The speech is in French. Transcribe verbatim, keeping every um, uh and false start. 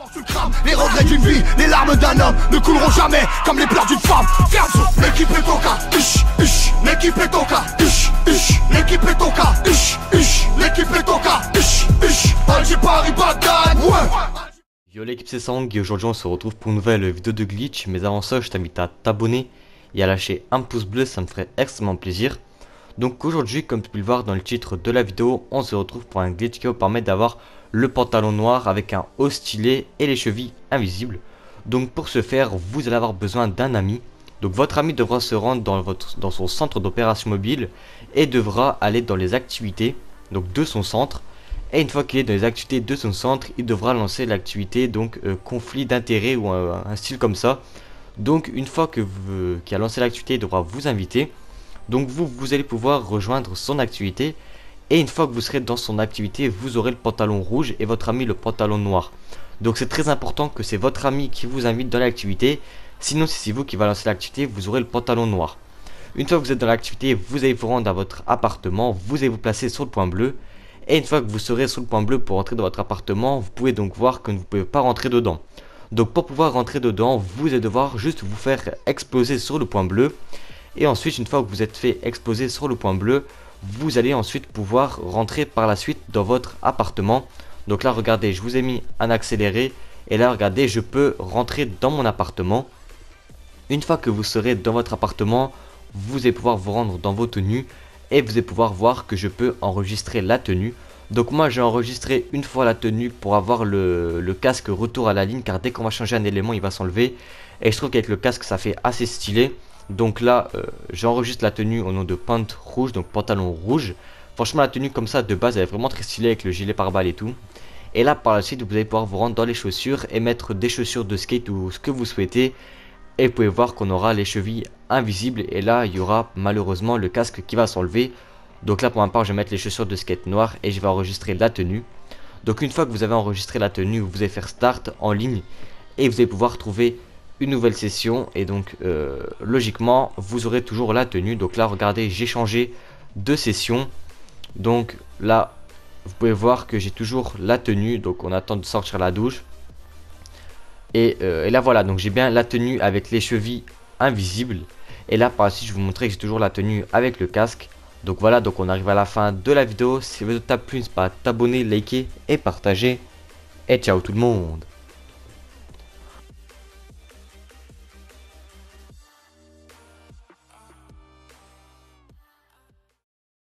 Tu crames les regrets d'une vie, les larmes d'un homme ne couleront jamais comme les pleurs d'une femme. Ferme, l'équipe est au cas, ush, ush, l'équipe est au cas, ush, ush, l'équipe est au cas, ush, ush, l'équipe est au cas, ush, ush, Alger Paris Bagdad, ouais. Yo l'équipe c'est Sang et aujourd'hui on se retrouve pour une nouvelle vidéo de glitch. Mais avant ça je t'invite à t'abonner et à lâcher un pouce bleu, ça me ferait extrêmement plaisir. Donc aujourd'hui, comme tu peux le voir dans le titre de la vidéo, on se retrouve pour un glitch qui vous permet d'avoir le pantalon noir avec un haut stylet et les chevilles invisibles. Donc pour ce faire, vous allez avoir besoin d'un ami. Donc votre ami devra se rendre dans, votre, dans son centre d'opération mobile et devra aller dans les activités donc de son centre. Et une fois qu'il est dans les activités de son centre, il devra lancer l'activité donc euh, conflit d'intérêts ou un, un style comme ça. Donc une fois que vous, qu'il a lancé l'activité, il devra vous inviter. Donc vous, vous allez pouvoir rejoindre son activité. Et une fois que vous serez dans son activité, vous aurez le pantalon rouge et votre ami le pantalon noir. Donc c'est très important que c'est votre ami qui vous invite dans l'activité. Sinon si c'est vous qui va lancer l'activité, vous aurez le pantalon noir. Une fois que vous êtes dans l'activité, vous allez vous rendre à votre appartement. Vous allez vous placer sur le point bleu. Et une fois que vous serez sur le point bleu pour entrer dans votre appartement, vous pouvez donc voir que vous ne pouvez pas rentrer dedans. Donc pour pouvoir rentrer dedans, vous allez devoir juste vous faire exploser sur le point bleu. Et ensuite, une fois que vous êtes fait exploser sur le point bleu, vous allez ensuite pouvoir rentrer par la suite dans votre appartement. Donc là regardez, je vous ai mis un accéléré. Et là regardez, je peux rentrer dans mon appartement. Une fois que vous serez dans votre appartement, vous allez pouvoir vous rendre dans vos tenues. Et vous allez pouvoir voir que je peux enregistrer la tenue. Donc moi j'ai enregistré une fois la tenue pour avoir le, le casque retour à la ligne. Car dès qu'on va changer un élément il va s'enlever. Et je trouve qu'avec le casque ça fait assez stylé. Donc là euh, j'enregistre la tenue au nom de Pant Rouge, donc pantalon rouge. Franchement la tenue comme ça de base elle est vraiment très stylée avec le gilet pare-balles et tout. Et là par la suite vous allez pouvoir vous rendre dans les chaussures et mettre des chaussures de skate ou ce que vous souhaitez. Et vous pouvez voir qu'on aura les chevilles invisibles. Et là il y aura malheureusement le casque qui va s'enlever. Donc là pour ma part je vais mettre les chaussures de skate noires et je vais enregistrer la tenue. Donc une fois que vous avez enregistré la tenue, vous allez faire start en ligne. Et vous allez pouvoir trouver une nouvelle session. Et donc euh, logiquement vous aurez toujours la tenue. Donc là regardez, j'ai changé de session. Donc là vous pouvez voir que j'ai toujours la tenue. Donc on attend de sortir la douche. Et, euh, et là voilà, donc j'ai bien la tenue avec les chevilles invisibles. Et là par la suite je vais vous montrer que j'ai toujours la tenue avec le casque. Donc voilà, donc on arrive à la fin de la vidéo. Si la vidéo t'a plu, n'hésite pas à t'abonner, liker et partager. Et ciao tout le monde.